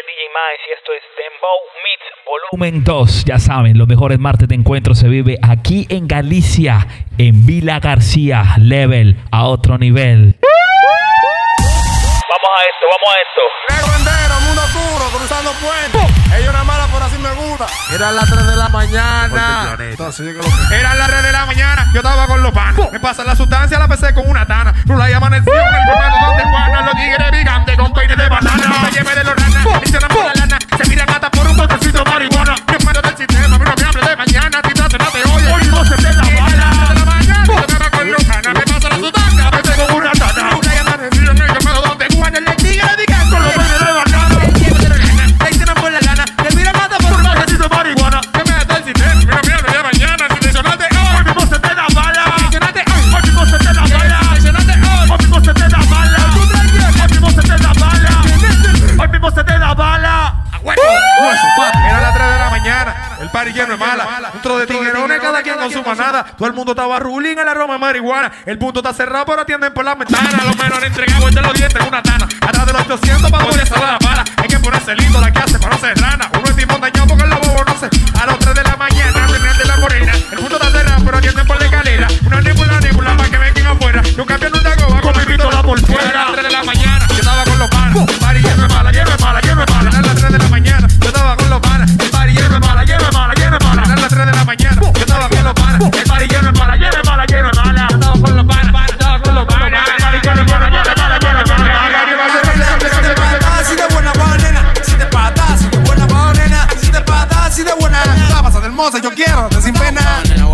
DJ Mize y esto es Dembow Meets Volumen 2. Ya saben, los mejores martes de encuentro se vive aquí en Galicia, en Vila García, level a otro nivel. Vamos a esto. Negro entero, mundo oscuro, cruzando puentes. Ella una mala, por así me gusta. Eran las 3 de la mañana. Eran las 3 de la mañana, yo estaba con los panos. Me pasa la sustancia, la pesé con una tana. Rula y amaneció en el colmado donde Juana. Los tigres gigantes con peines de banana. Me llevé de los ranas, hicieron por la lana. Se miran hasta por un botecito de marihuana. Que es malo del sistema, mira me hable de mañana. Si no te oye, hoy no se te la bala. De la mañana, yo estaba con los panos. Me pasa la sustancia, la pesé con una tana. Rula y amaneció en el colmado donde Juana. Los tigres gigantes con los peines de banana. Me llevé de los ranas, hicieron por la lana. Que miran hasta por un botecito de marihuana. Que me da el sistema, mira me hable de mañana. Si te sonaste hoy, mismo se te da bala. Si sonaste hoy, mismo se te da bala. Si sonaste hoy, mismo se te da bala. Hoy mismo se te da bala. Hoy mismo se te da bala. Era las 3 de la mañana, el party lleno de mala. Un tro de tiguerones, cada quien con su manada. Todo el mundo estaba ruling en la roma de marihuana. El punto está cerrado, pero atienden por la ventana. Los menores entregados de los dientes en una tana. Atrás de los 800 para poder salvar la bala. Hay que ponerse lindo la que hace para no ser rana. Uno es timón dañado porque el lobo no sé. A las 3 de la mañana, terminan de la morena. El punto está cerrado, pero atienden por la escalera. Una níbula para que vengan afuera. Yo cambié en una goba con mi pistola por fuera. A las 3 de la mañana, yo estaba con los panos. El party lleno de mala, lleno de mala, lleno de mala. A las 3 de la mañana, yo estaba con los panas. El party lleno de mala, lleno de mala, lleno de mala. A las 3 de la mañana, yo estaba con los panas. El party lleno de mala, lleno de mala, lleno de mala. Yo estaba con los panas, yo estaba con los panas. El party lleno de mala, lleno de mala, lleno de mala. Si de buena va, nena. Si te patas, si de buena va, nena. Si te patas, si de buena. La pasa de hermosa, yo quiero, de sin pena.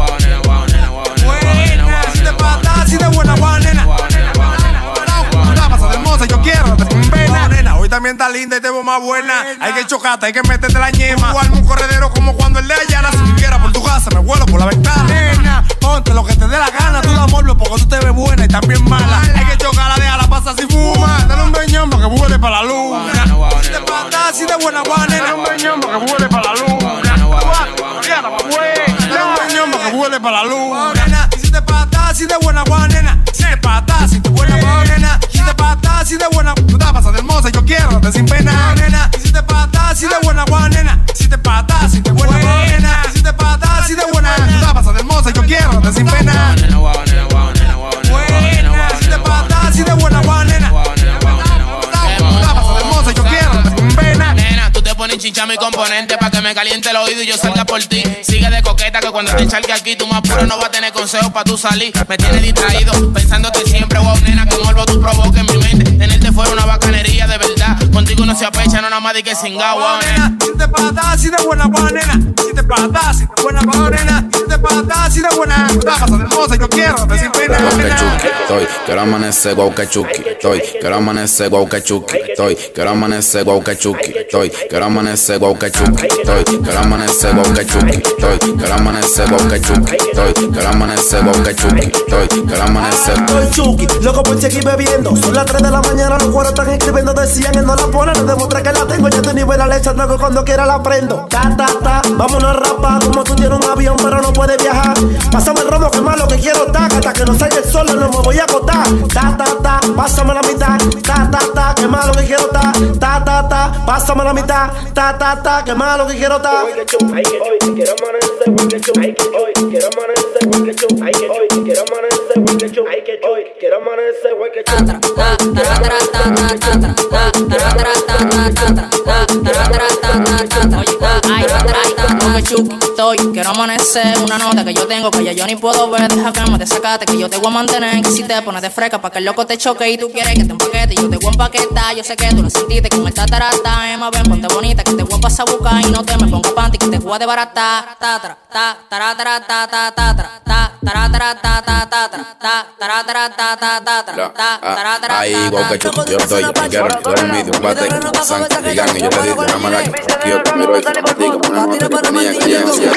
Buena, si te patas, si de buena va, nena. La pasa de hermosa, yo quiero, de sin pena. Nena, hoy también está linda y te veo más buena. Hay que chocarte, hay que meterte la ñema. O un corredero como cuando el de Ayala. Si quiera por tu casa, me vuelo por la ventana. Nena, ponte lo que te dé la gana. Tú la mueves porque tú te ves buena y también mala. Hay que chocarla, déjala pasar si fuma. Dale un beñón para que vuele para la luna. Si te patas, si de buena guana. Dale un beñón para que vuele para la luna. Dale un beñón para que vuele para la luna. Si te patas, si de buena guana, nena. Si te patas, si de buena guana, nena. Si te patas, si de buena. Tú te pasas de hermosa, yo quiero, de sin pena, nena. Si te patas, si de buena guana, nena. Si te patas, si de buena guana, nena. Si te patas, si de buena. Tú te pasas de hermosa, yo quiero, de sin pena. Buena, si te patas, si de buena guana, nena. Nena, tú te pones chincha mi componente pa' que me caliente el oído y yo salga por ti. Sigue de coqueta que cuando te encharque aquí tú más puro no vas a tener consejos pa' tú salir. Me tienes distraído, pensándote siempre, wow, nena, que morbo tú provoques en mi mente. Tenerte fuera una bacanería de verdad. Contigo no se apecha, no nada más de que singa, wow, nena. Si te patas, si de buena guana, nena. Si te patas, si de buena guana, nena. Si te patas, si de buena. La pasa de hermosa, yo quiero, de sin pena, nena. Estoy, quiero amanecer, guau, que chuki. Estoy, quiero amanecer, guau, que chuki. Estoy, quiero amanecer, guau, que chuki. Estoy, quiero amanecer, guau, que chuki. Estoy, quiero amanecer, guau, que chuki. Estoy, quiero amanecer, guau, que chuki. Estoy, quiero amanecer, guau, que chuki. Estoy, quiero amanecer. Estoy chuki, loco por seguir bebiendo. Son las 3 de la mañana, los cuadros están escribiendo. Decían él no la pone, le demostré que la tengo. Ya te nivel a leche, luego cuando quiera la prendo. Vámonos a rapar, como tú tienes un avión pero no puedes viajar. Pásame el romo que más lo que quiero estar. Hasta que no salga el sol no me voy a acostar. Pásame la mitad. Que más lo que quiero estar. Pásame la mitad. Que más lo que quiero estar. Estoy, quiero amanecer una nota que yo tengo que ya yo ni puedo ver. Deja que me desacate que yo te voy a mantener. Que si te pones de fresca pa' que el loco te choque y tú quieres que te empaquete, yo te voy a empaquetar. Yo sé que tú lo sentiste con el tatarata. Emma, ven, ponte bonita que te voy a pasar a buscar. Y no te me ponga panty que te voy a desbaratar. Ahí, guau, que chuki. Yo estoy, quiero un vídeo, un bate, santa, digan, y yo te digo una mala que yo te miro y te lo digo, una nota que tenía que llegar. Si la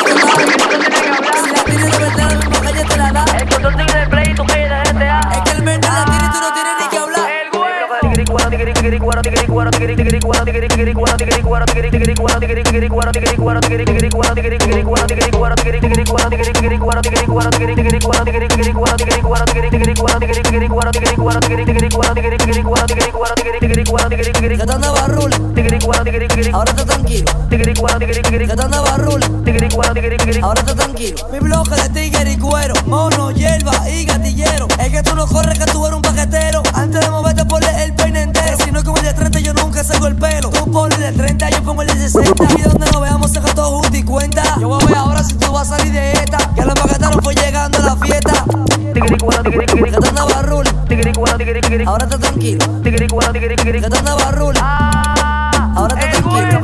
tienes de verdad, la misma calle te la da. El control del play, tu calle de GTA. Es que el menor la tiene y tú no tienes ni que hablar. El güey. te andaba rula, ahora está tranquilo. Que te andaba rula, ahora está tranquilo. Mi bloque de tigre y cuero, mono, hierba y gatillero. Es que tú no corres, que tú eres un paquetero. Antes de moverte ponle el peine entero. Si no como el de 30 yo nunca saco el pelo. Tú ponle el de 30, yo pongo el de 60. Y donde nos veamos saca todo junto y cuenta. Yo voy a ver ahora si tú vas a salir de esta. Que los paqueteros fue llegando a la fiesta. Que te andaba rula, ahora está tranquilo. Que te andaba rula, ahora está tranquilo.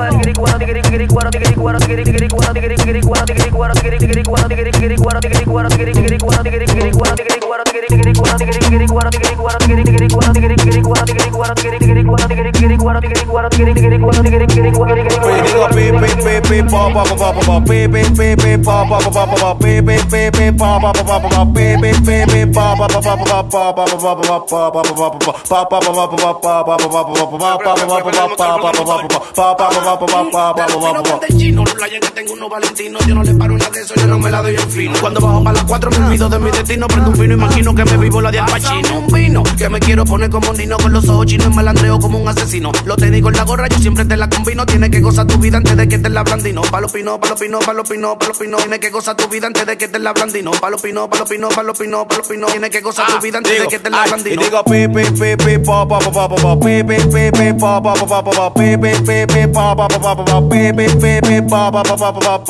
Tengo unos valentinos, yo no le paro una de eso, yo no me la doy en fino. Cuando bajo para las 4 me olvido de mi destino. Prendo un vino, imagino que me vivo la de Al Pacino. Un vino, que me quiero poner como un dino. Con los ojos chinos y malandreo como un asesino. Lo te digo en la gorra, yo siempre te la combino. Tienes que gozar tu vida antes de que te la blandino. Palo pino, palo pino, palo pino, palo pino. Tienes que gozar tu vida antes de que te la blandino. Palo pino, palo pino, palo pino, palo pino. Tienes que gozar tu vida antes de que te la blandino. Y digo pi pi pi pi pa pa pa pa pa pi pi pi pi pa pa pa pa pa pi pi pi pi pa pa pa pa pa pi pi pi pi pa pa pa pa pa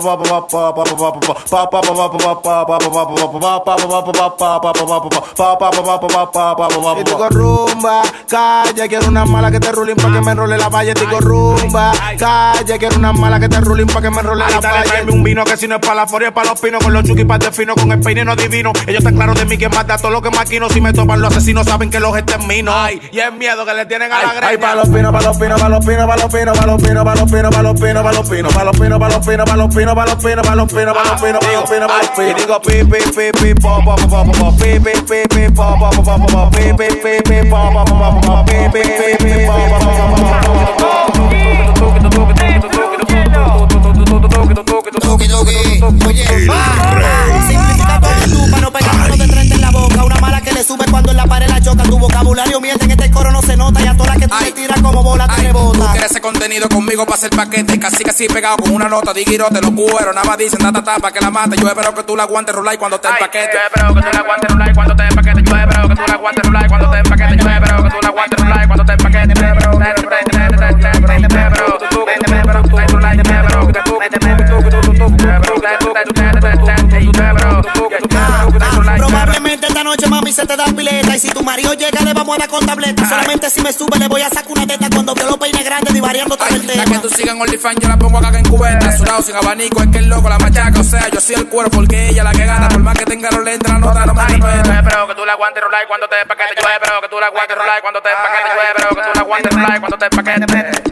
y digo rumba, calle, quiero una mala que te rulin pa' que me enrole la valle. Digo rumba, calle, quiero una mala que te rulin pa' que me enrole la valle. Dale un vino que si no es pa' la foria, es pa' los pinos. Con los chuki pa' de fino, con el peine no divino. Ellos están claros de mí que mata todo lo que maquino. Si me topan los asesinos saben que los extermino. Ay, y es miedo que le tienen a la greña. Ay, pa' los pinos, pa' los pinos, pa' los pinos, pa' los pinos, pa' los pinos, pa' los pinos, pa' los pinos, pa' los pinos, pa' los pinos, pa' los pinos, pa' los pinos, pa' los pinos, pa' los pinos, pa' los pinos, pa' los pinos, pa' los pinos. Y digo pi pi pi pi pa pa pa pa pi pi pi pi pa pa pa pa pi pi pi pi pa pa pa pa pi pi pi pi pa pa pa Simplifica todo tú para no pegarnos de frente en la boca. Una mala que le sube cuando en la pared la choca. Tu vocabulario miente, en este coro no se nota. Y a todas las que tú le tiras como bola te rebota. Tú quieres ese contenido conmigo para hacer paquete. Casi pegado con una nota. Diguirote, los cueros, nada más dicen pa' que la mate. Yo espero que tú la aguantes rular cuando te empaquete. Yo espero que tú la aguantes rular cuando te empaquete. Yo espero que tú la aguantes rular cuando te empaquete. Yo espero que tú la aguantes rular cuando te empaquete. Probablemente esta noche mami se te da pileta. Y si tu marido llega le vamos a dar con tableta. Solamente si me sube le voy a sacar una teta. Cuando veo los peines grandes divariando todo el tema. La que tú sigas en OnlyFans yo la pongo acá en cubeta. Sudado sin abanico, es que el loco la machaca. O sea, yo soy el cuero porque ella la que gana. Por más que tenga los lentes, la nota no me respeta. Yo espero que tú la aguantes rolar cuando te empaquete. Yo espero que tú la aguantes rolar cuando te empaquete. Yo espero que tú la aguantes rolar cuando te empaquete.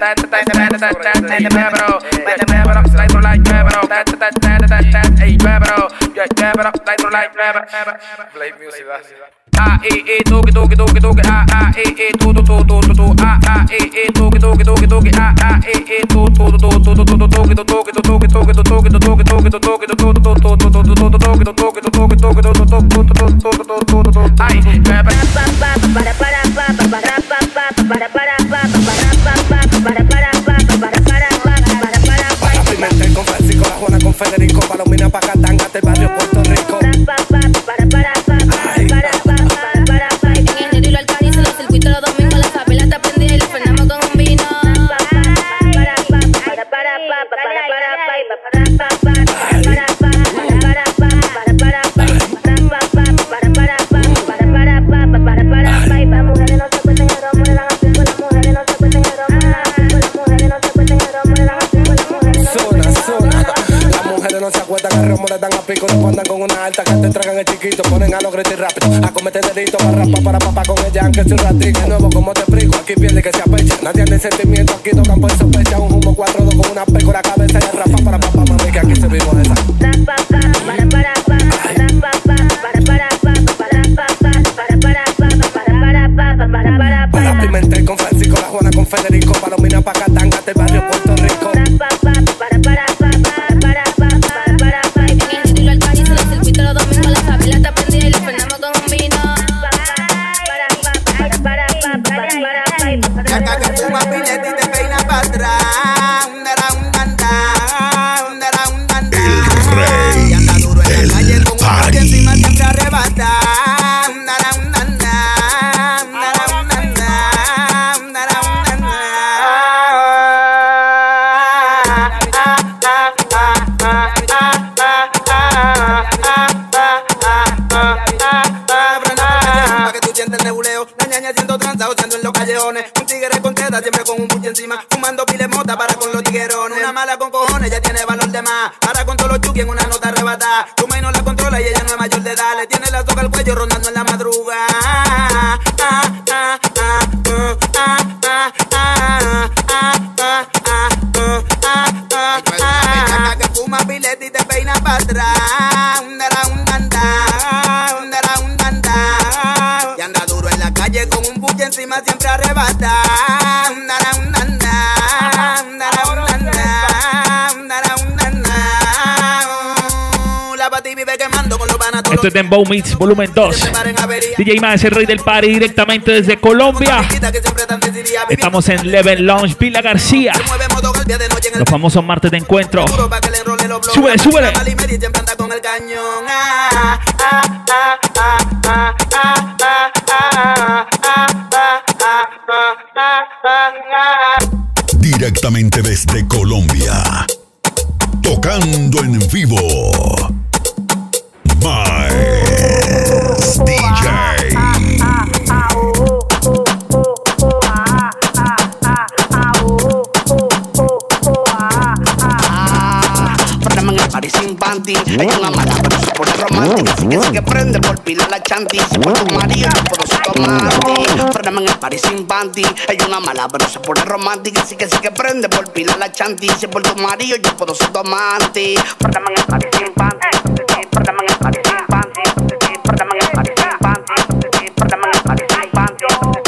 Con Francisco, la Juana con Federico, Palomina pa' Catanga, del barrio Puerto Rico. En el Jerry lo alcalizo, los circuitos los domingos, la favela está prendida y la frenamos con un vino. No se acuestan al romo, le dan a pico, después andan con una alta que te tragan el chiquito, ponen a los gritos rápido, a cometer dedito, para rapa, para papá con ella, aunque sea un ratito, de nuevo como te explico, aquí pierde que se apecha, nadie anda en sentimiento, aquí tocan por sospecha, un humo 4-2 con una pécora cabeza y el rapa para papá, mami, que aquí se vivo esa. Para Pimentel con Francisco, la Juana con Federico. Pacatanga del barrio Puerto Rico. En el estilo al calle se lo circuito los domingos. La familia está prendida y lo prendemos con un vino. Acá que fuma pilete y te peina para atrás. El rey del party. Encima siempre arrebata. Un tigre con teta, siempre con un buche encima. Fumando pile mota para con los tiguerones. Una mala con cojones, ya tiene valor de más. Para con todos los chuki en una nota arrebatada. Tu maíz no la controla y ella no es mayor de edad. Le tiene la soga al cuello rondando en la madrugada. Que fuma pilete y te peina para atrás. Y anda duro en la calle con un buche encima siempre arrebata. La pati vive quemando con los banatos. Esto es Dembow Mix Volumen 2. DJ Más, el rey del party, directamente desde Colombia. Estamos en Level Lounge, Villa García. Los famosos martes de encuentro. Súbele, súbele. Directamente desde Colombia, tocando en vivo, Más DJ. Party sin panty, hay una mala pero se pone romántica. Así que sí que prende por pila la chanti. Si por tu marido yo puedo ser tu amante. Frename en el party sin panty, hay una mala pero se pone romántica. Así que sí que prende por pila la chanti. Si por tu marido yo puedo ser tu amante. Frename en el party sin panty, frename en el party sin panty, frename en el party sin panty, frename en el party sin panty.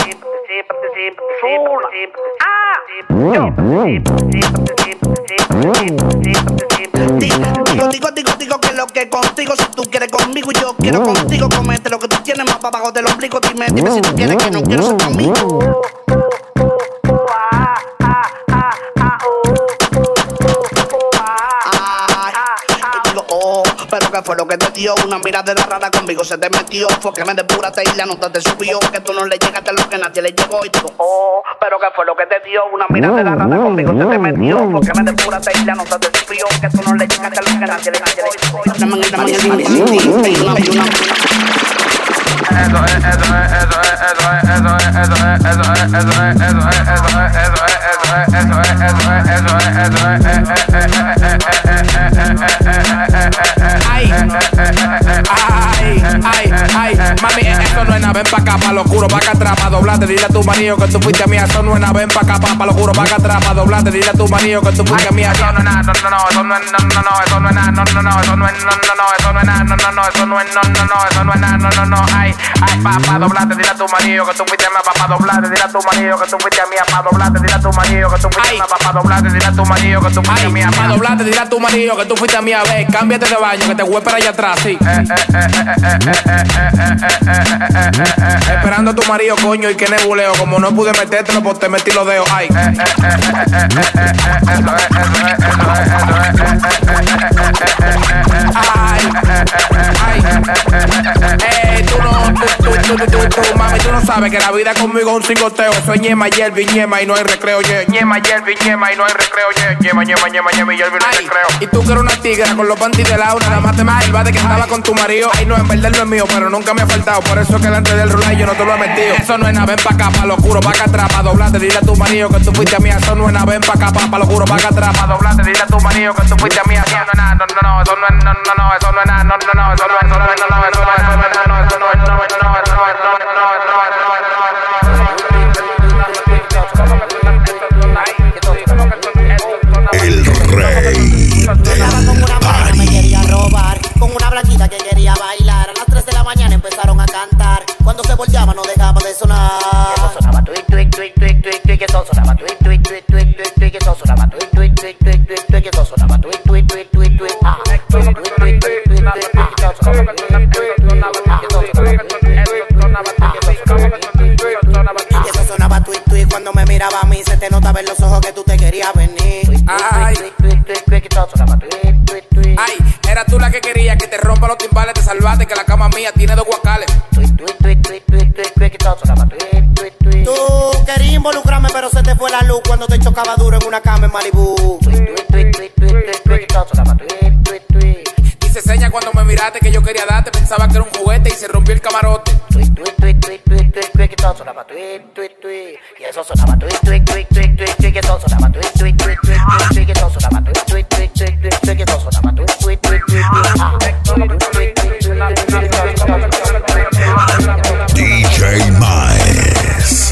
Digo que lo que contigo, si tú quieres conmigo, yo quiero contigo. Comete lo que tú tienes más para abajo del ombligo. Dime si tú quieres que no quiero ser conmigo. Pero que fue lo que te dio, una mirada rara conmigo se te metió. Fue que me depuraste y la nota te subió. Que tú no le llegaste a lo que nadie le llegó. Y digo, pero que fue lo que te dio, una mirada rara conmigo se te metió. Fue que me depuraste y la nota te subió. Que tú no le llegaste a lo que nadie le llegó. Mami, eso no es nada, ven pa' acá, pa' lo oscuro, pa' acá atrás, pa' doblarte, dile a tu marido que tú fuiste mía, eso no es nada, ven pa' acá, pa' lo oscuro, pa' acá atrás, pa' doblarte, dile a tu marido que tú fuiste mía, eso no es nada, eso no es nada, eso no es nada, eso no es nada, ay, pa' doblarte, dile a tu marido que tú fuiste mía, pa' doblarte, dile a tu marido que tú fuiste mía, pa' doblarte, dile a tu marido que tú fuiste mía, pa' doblarte, dile a tu marido que tú fuiste mía, pa' doblarte, dile a tu marido que tú fuiste mía, ve, cámbiate de baño, que te voy a esperar allá atrás, sí. Esperando a tu marido, coño, y que nebuleo. Como no pude metértelo, pues te metí los dedos. Ay. Mami, tú no sabes que la vida conmigo es un cingoteo. Soy ñema, Yelvi, ñema y no hay recreo, ñema, Yelvi, ñema y no hay recreo, ñema, Yelvi, no hay recreo. Y tú que eres una tigra con los panties de la una, nada más te me salva de que estaba con tu marido. Ay, no, en verdad no es mío, pero nunca me ha faltado. Por eso que delante del rulay yo no te lo he metido. Eso no es nada, ven pa' acá, pa' lo oscuro, pa' acá atrás, pa' doblarte, dile a tu marido que tú fuiste a mí. Eso no es nada, ven pa' acá, pa' lo oscuro, pa' acá atrás, pa' doblarte, dile a tu marido que tú fuiste a mí. Eso no es nada, eso no es nada, eso no es nada, eso no es el rey del party. Me quería robar con una blanquita que quería bailar. A las 3 de la mañana empezaron a cantar. Cuando se volteaba no dejaba de sonar. Eso sonaba tuit, tuit, tuit, tuit, tuit, tuit. Eso sonaba tuit, tuit, tuit, tuit. que eso sonaba tweet, tweet, tweet, tweet, tweet, tweet, que eso sonaba tweet, tweet, tweet, tweet, tweet, ah, tweet, tweet, tweet, tweet, tweet, tweet, que eso sonaba tweet, tweet, tweet, que eso sonaba tweet, tweet, cuando me miraba a mí se te notaba en los ojos que tú te querías venir. Ay, que eso sonaba tweet, tweet, tweet. Ay, era tú la que quería que te rompa los timbales, te salvaste, que la cama mía tiene 2 guacales. Tú querías involucrarme pero se te fue la luz cuando te chocaba duro en una cama en Malibu. Dice seña cuando me miraste que yo quería darte, pensaba que era un juguete y se rompió el camarote. Y eso sonaba tweet, tweet, tweet, tweet, tweet, tweet, que eso sonaba tweet, tweet, tweet, tweet, tweet, que eso sonaba tweet, tweet, tweet, tweet, tweet, tweet, que eso sonaba tweet, tweet, tweet, tweet, DJ Maes.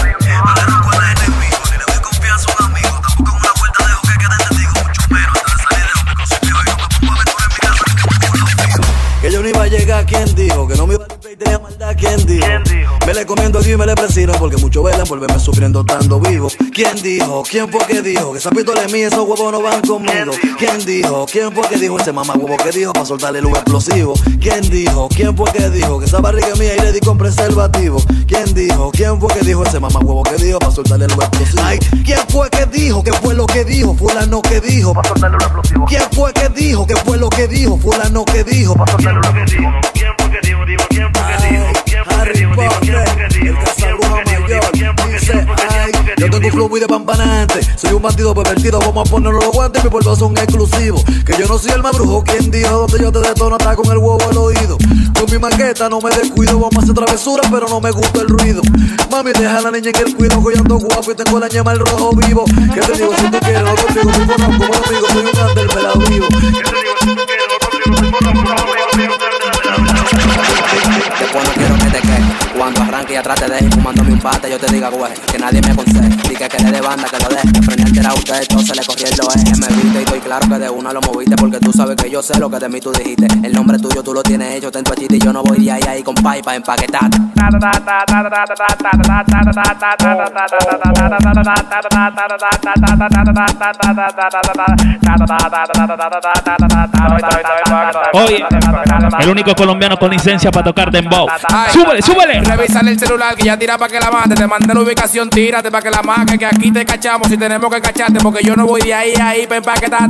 Que yo no iba a llegar, ¿quién dijo? Que no me iba a limpiar y tenía maldad, ¿quién dijo? Me le comiendo a Dios y me le presino porque muchos velan por verme sufriendo estando vivo. ¿Quién dijo? ¿Quién fue que dijo? Que esa pistola es mía, esos huevos no van conmigo. ¿Quién dijo? ¿Quién fue que dijo? Ese mamá huevo que dijo para soltarle el huevo explosivo. ¿Quién dijo? ¿Quién fue que dijo? Que esa barriga es mía y le di con preservativo. ¿Quién dijo? ¿Quién fue que dijo? Ese mamá huevo que dijo para soltarle el huevo explosivo. Ay, ¿quién fue que dijo? ¿Qué fue lo que dijo? Fulano que dijo para soltarle el huevo explosivo. ¿Quién fue que dijo? ¿Qué fue lo que dijo? Fulano que dijo para soltarle el huevo explosivo. ¿Quién fue que dijo? ¿Quién fue que dijo? ¿Quién fue que dijo? El Casabrujo Mayor dice, ay, yo tengo un flow muy de pampanante. Soy un bandido pervertido, vamos a ponerlo los guantes. Mis polvos son exclusivos. Que yo no soy el más brujo. ¿Quién dijo? Donde yo te detono está con el huevo al oído. Con mi maqueta no me descuido. Vamos a hacer travesuras, pero no me gusta el ruido. Mami, deja a la niña en el cuido. Que yo ando guapo y tengo la ñema el rojo vivo. Que te digo si tú quieres, no contigo, tú conozco como amigo. Soy un andel pelado vivo. Que te digo si tú quieres, no contigo, tú conozco como amigo. Después no quiero que te quejes. Cuando arranque y atrás te deje fumándome un pate, yo te diga güey, que nadie me aconseje. Diga que le dé banda, que lo deje. Que frente era usted, entonces le corrí el eje. Me viste y estoy claro que de una lo moviste. Porque tú sabes que yo sé lo que de mí tú dijiste. El nombre tuyo tú lo tienes hecho, ten tu chiste y yo no voy de ahí con pay pa' empaquetar. Oye, el único colombiano con licencia para tocar dembow. Súbele, súbele. Revísale el celular que ya tira pa' que la mate. Te mandé la ubicación, tírate pa' que la marque. Que aquí te cachamos si tenemos que cacharte. Porque yo no voy de ahí pa' empaquetar.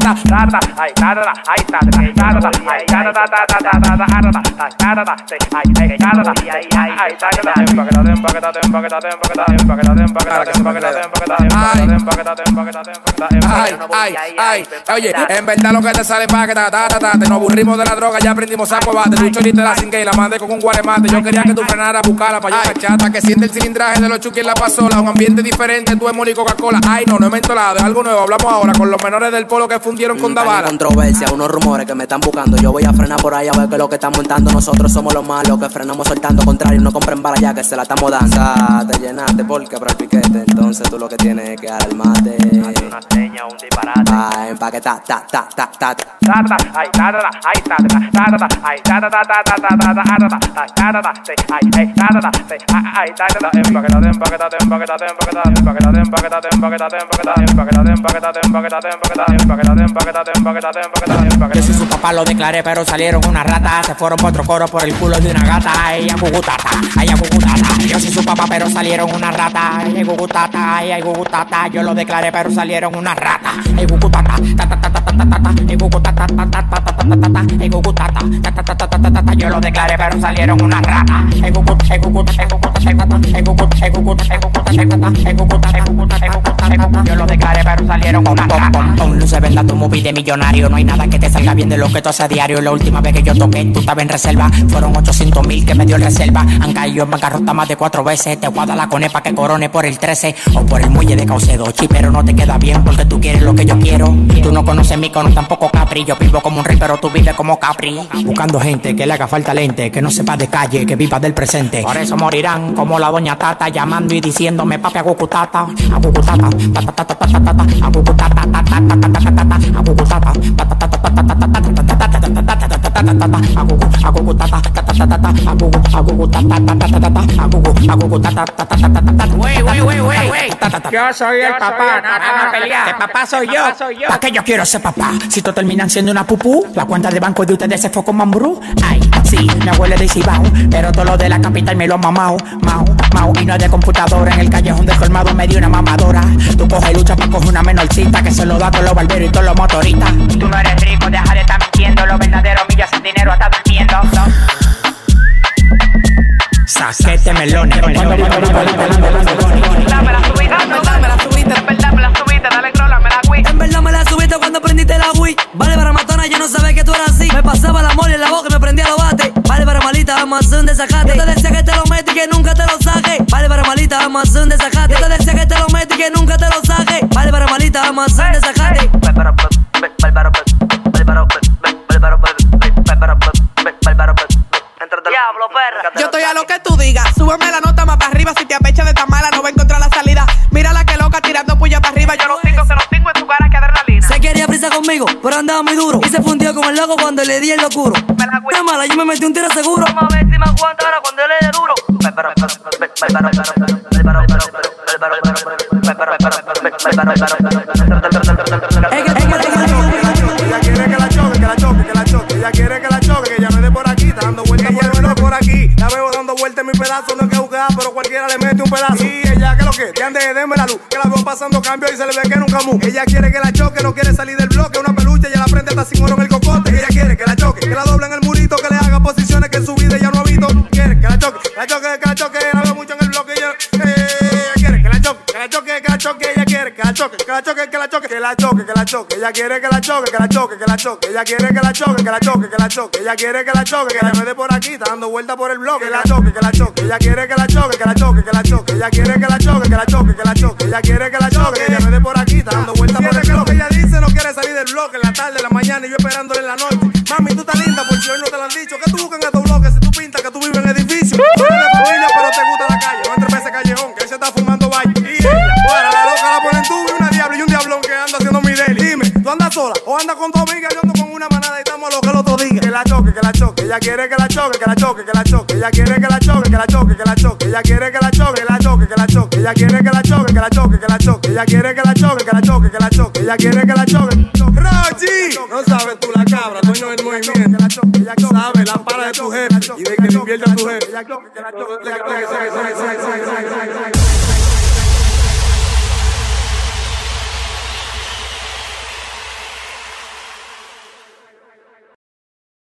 Oye, en verdad lo que te sale pa' que te nos aburrimos de la droga, ya aprendimos a cobate. Tú choriste la cinque y la mandé con un guaremate. Yo quería que tú frenaras, buscarla pa' yo cachata. Que siente el cilindraje de los chuki en la pasola. Un ambiente diferente, tú es Moli Coca-Cola. Ay, no he mentolado, es algo nuevo. Hablamos ahora con los menores del polo que fundieron con Davala. Controversia, unos rumores que me están buscando. Yo voy a frenar por ahí a ver que lo que están montando. Nosotros somos los malos que frenamos soltando. Contrario, no compren para allá que se la estamos dando. Te llenaste porque para el piquete. Entonces tú lo que tienes es que dar el mate. Una seña, un disparate. Pa' empaquetar, Yo soy su papá, lo declaré, pero salieron una rata. Se fueron por otro coro por el culo de una gata. Ella gugutata, ella gugutata. Yo soy su papá, pero salieron una rata. Ella gugutata, ella gugutata. Yo lo declaré, pero salieron una rata. Ella gugutata, ta ta ta ta ta ta ta. Ella gugutata, ta ta ta ta ta ta ta. Ella gugutata, ta ta ta ta ta ta ta. Yo lo declaré, pero salieron una rata. Ella gugutata, ella gugutata, ella gugutata, ella gugutata, ella gugutata, ella gugutata, ella gugutata, ella gugutata. Yo lo declaré, pero salieron una rata. Con luces venda tu movie de millonario. No hay nada que te salga bien de lo que tú haces diario. La última vez que yo toqué, tú estabas en reserva. Fueron 800,000 que me dio el reserva. Han caído en bancarrota más de 4 veces. Te guarda la conepa que corone por el 13 o por el muelle de Caucedo. Pero no te queda bien porque tú quieres lo que yo quiero. Tú no conoces mi cono, tampoco Capri. Yo vivo como un rey, pero tú vives como Capri. Buscando gente que le haga falta lente, que no sepa de calle, que viva del presente. Por eso morirán como la doña Tata, llamando y diciéndome papi agucutata, agucutata, tatatatatatata, agucutata, tatatatatatata, agucutata, tatatatatatata. Yo soy el papá, no van a pelear. El papá soy yo. ¿Para qué yo quiero ser papá? Si todos terminan siendo una pupú, la cuenta de banco de ustedes se fue con mambrú. Ay, sí, me huele de Cibao, pero todo lo de la capital me lo mamao, mao. Y no es de computadora, en el callejón de colmado me dio una mamadora. Tú coges lucha para coger una menorcita que se lo da a todos los barberos y todos los motoristas. Tú no eres rico, deja de estar mintiendo. Los verdaderos millas sin dinero hasta durmiendo. Saquete melones. Dame la subida, en verdad me la subiste, en verdad me la subiste, dale crola, me la Wii. En verdad me la subiste cuando prendiste la Wii. Vale para matona, yo no sabía que tú eras así. Me pasaba la mole en la boca y me prendía los bates. Vale para malita, Amazon de sacate. Yo te decía que te lo metí y que nunca te lo saque. Vale para malita, Amazon de sacate. Yo te decía que te lo metí y que nunca te lo saque. Vale para malita, Amazon de sacate. Diablo, perra. Yo estoy a lo que tú digas. Súbeme la nota más para arriba. Si te apecha de tan mala, no va a encontrar la salida. Mira la que loca tirando puya para arriba. Yo los tengo en tu cara que adrenalina. Se quería prisa conmigo, pero andaba muy duro. Y se fundió como el loco cuando le di el locuro. Qué mala, yo me metí un tiro seguro. Vamos a ver si me aguanta ahora cuando le dé duro. Ella quiere que la choque, que la choque, que la choque. Ella quiere que la choque, que ya no es de por aquí. Está dando vueltas por aquí. La veo dando vueltas en mi pedazo. No es que juzgar, pero cualquiera le mete un pedazo. Y ella, que lo que, te ande, denme la luz. Que la veo pasando cambio y se le ve que nunca mu. Ella quiere que la choque, no quiere salir del bloque. Una peluche, ella la prende hasta sin oro en el cocote. Ella quiere que la choque, que la doble en el murito. Que le haga posiciones que en su vida ya no ha visto. Quiere que la choque, que la choque, que la choque. La veo mucho en el bloque. Ella quiere que la choque, que la choque, que la choque. Ella quiere que la choque, que la choque, que la choque. Que la choque, que la choque. Ella quiere que la choque, que la choque, que la choque. Ella quiere que la choque, que la choque, que la choque. Ella quiere que la choque, que la me dé por aquí. Está dando vueltas por el bloque. Que la choque, que la choque. Ella quiere que la choque, que la choque, que la choque. Ella quiere que la choque, que la choque, que la choque. Ella quiere que la choque, que ella me dé por aquí. Está dando vueltas por el bloque. Lo que ella dice no quiere salir del bloque. En la tarde, en la mañana y yo esperándole en la noche. Mami, tú estás linda porque hoy no te lo han dicho. ¿Qué tú buscas en estos bloques si tú pintas que tú vives en edificio? Tú eres de familia pero te gusta la calle. No entres para ese callejón que él se está fumando valle. Y ella, para la loca la ponen tú y una diabla y un diablón que anda haciendo mi daily. Dime, ¿tú andas sola o andas con tu amiga? Yo ando con una manada y estamos lo que el otro diga. Que la choque, que la choque. Ella quiere que la choque, que la choque, que la choque. Ella quiere que la choque, que la choque, que la choque. Ella quiere que la choque, que la choque, que la choque. Ella quiere que la choque, que la choque, que la choque. Ella quiere que la choque, que la choque, que la choque. Ella quiere que la choque. Rochi, no sabes tú la cabra, dueño del movimiento. Sabes la para de tu jefe y de que le invierta a tu jefe.